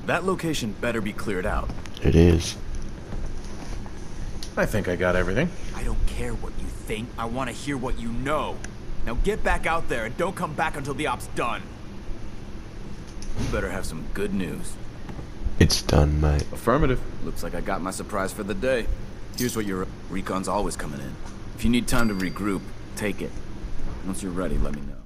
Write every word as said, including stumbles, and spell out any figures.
That location better be cleared out. It is. I think I got everything. I don't care what you think. I want to hear what you know. Now get back out there and don't come back until the op's done. You better have some good news. It's done, mate. Affirmative. Looks like I got my surprise for the day. Here's what your recon's always coming in. If you need time to regroup, take it. Once you're ready, let me know.